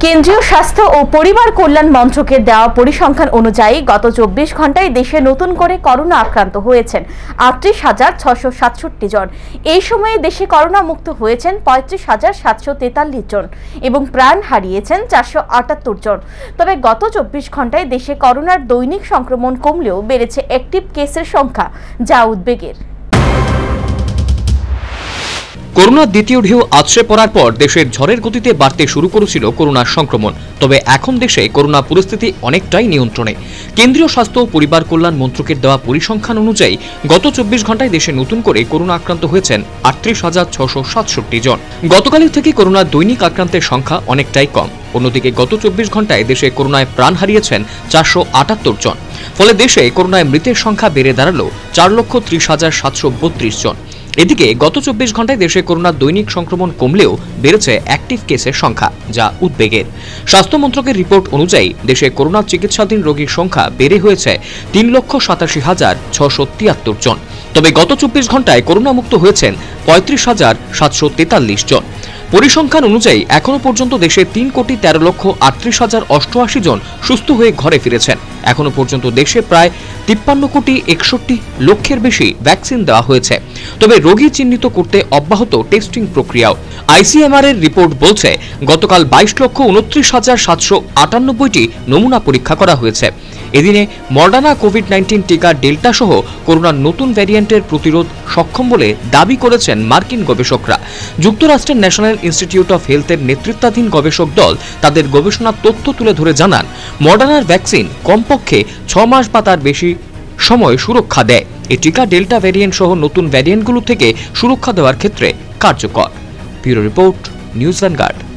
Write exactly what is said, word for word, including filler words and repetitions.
কেন্দ্রীয় স্বাস্থ্য ও পরিবার কল্যাণ মন্ত্রকের দেওয়া পরিসংখ্যান অনুযায়ী গত চব্বিশ ঘন্টায় দেশে নতুন করে করোনা আক্রান্ত হয়েছেন আটত্রিশ হাজার ছশো সাতষট্টি জন। এই সময়ে দেশে করোনা মুক্ত হয়েছেন পঁয়ত্রিশ হাজার সাতশো তেতাল্লিশ জন এবং প্রাণ হারিয়েছেন চারশো আটাত্তর জন। তবে গত চব্বিশ ঘন্টায় দেশে করোনার দৈনিক সংক্রমণ কমলেও বেড়েছে অ্যাক্টিভ কেসের সংখ্যা, যা উদ্বেগের। করোনার দ্বিতীয় ঢেউ আছড়ে পড়ার পর দেশের ঝড়ের গতিতে বাড়তে শুরু করেছিল করোনার সংক্রমণ। তবে এখন দেশে করোনা পরিস্থিতি অনেকটাই নিয়ন্ত্রণে। কেন্দ্রীয় স্বাস্থ্য ও পরিবার কল্যাণ মন্ত্রকের দেওয়া পরিসংখ্যান অনুযায়ী গত চব্বিশ ঘন্টায় দেশে নতুন করে করোনা আক্রান্ত হয়েছেন আটত্রিশ হাজার ছশো সাতষট্টি জন। গতকালের থেকে করোনার দৈনিক আক্রান্তের সংখ্যা অনেকটাই কম। অন্যদিকে গত চব্বিশ ঘন্টায় দেশে করোনায় প্রাণ হারিয়েছেন চারশো আটাত্তর জন। ফলে দেশে করোনায় মৃতের সংখ্যা বেড়ে দাঁড়ালো চার লক্ষ ত্রিশ হাজার সাতশো বত্রিশ জন। এদিকে গত চব্বিশ ঘন্টায় দেশে করোনার দৈনিক সংক্রমণ কমলেও বেড়েছে অ্যাক্টিভ কেসের সংখ্যা, যা উদ্বেগের। স্বাস্থ্য মন্ত্রকের রিপোর্ট অনুযায়ী দেশে করোনা চিকিৎসাধীন রোগীর সংখ্যা বেড়ে হয়েছে তিন লক্ষ সাতাশি হাজার ছশো তিয়াত্তর জন। তবে গত চব্বিশ ঘন্টায় করোনা মুক্ত হয়েছেন পঁয়ত্রিশ হাজার সাতশো তেতাল্লিশ জন। পরিসংখ্যান অনুযায়ী এখনো পর্যন্ত দেশে তিন কোটি তেরো লক্ষ আটত্রিশ হাজার অষ্টআশি জন সুস্থ হয়ে ঘরে ফিরেছেন। এখনো পর্যন্ত দেশে প্রায় তিপ্পান্ন কোটি একষট্টি লক্ষের বেশি ভ্যাকসিন দেওয়া হয়েছে। তবে রোগী চিহ্নিত করতে অব্যাহত টেস্টিং প্রক্রিয়াও। আইসিএমআর এর রিপোর্ট বলছে গতকাল বাইশ লক্ষ উনত্রিশ হাজার সাতশো আটানব্বইটি নমুনা পরীক্ষা করা হয়েছে। এদিনে মডার্না কোভিড নাইন্টিন টিকা ডেল্টা সহ করোনার নতুন ভ্যারিয়েন্টের প্রতিরোধ সক্ষম বলে দাবি করেছেন মার্কিন গবেষকরা। যুক্তরাষ্ট্রের ন্যাশনাল ইনস্টিটিউট অফ হেলথের নেতৃত্বাধীন গবেষক দল তাদের গবেষণার তথ্য তুলে ধরে জানান, মডার্নার ভ্যাকসিন কমপক্ষে ছ মাস বা তার বেশি সময় সুরক্ষা দেয়। এই টিকা ডেল্টা ভ্যারিয়েন্ট সহ নতুন ভ্যারিয়েন্টগুলো থেকে সুরক্ষা দেওয়ার ক্ষেত্রে কার্যকর। Bureau report, news vanguard.